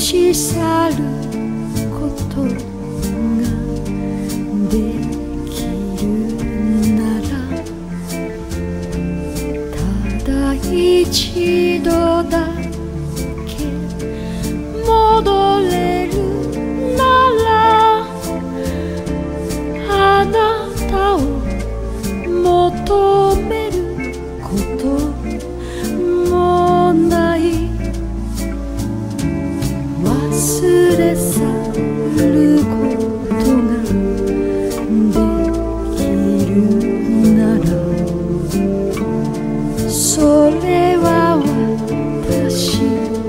し去ることができるならただ一度だけ戻れるならあなたを求めることもない忘れ去ることができるならそれは私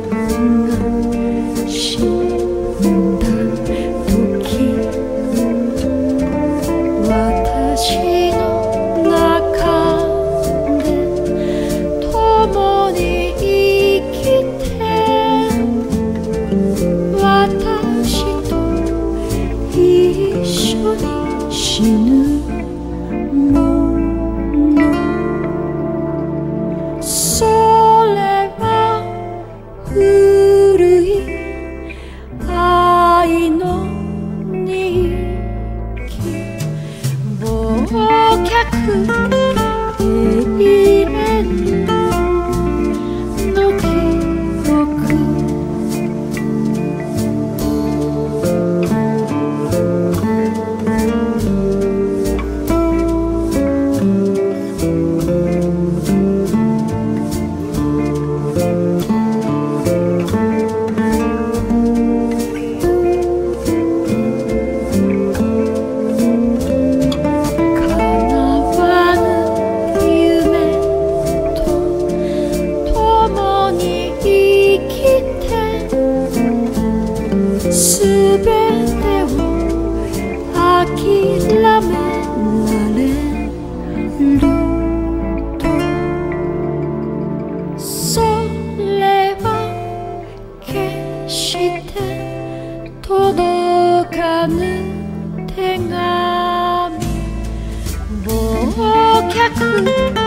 が死んだ時私の中で共に生きて私と一緒に死ぬものそれは古い愛の日記忘却永遠の記憶すべてを諦められるとそれは決して届かぬ手紙忘却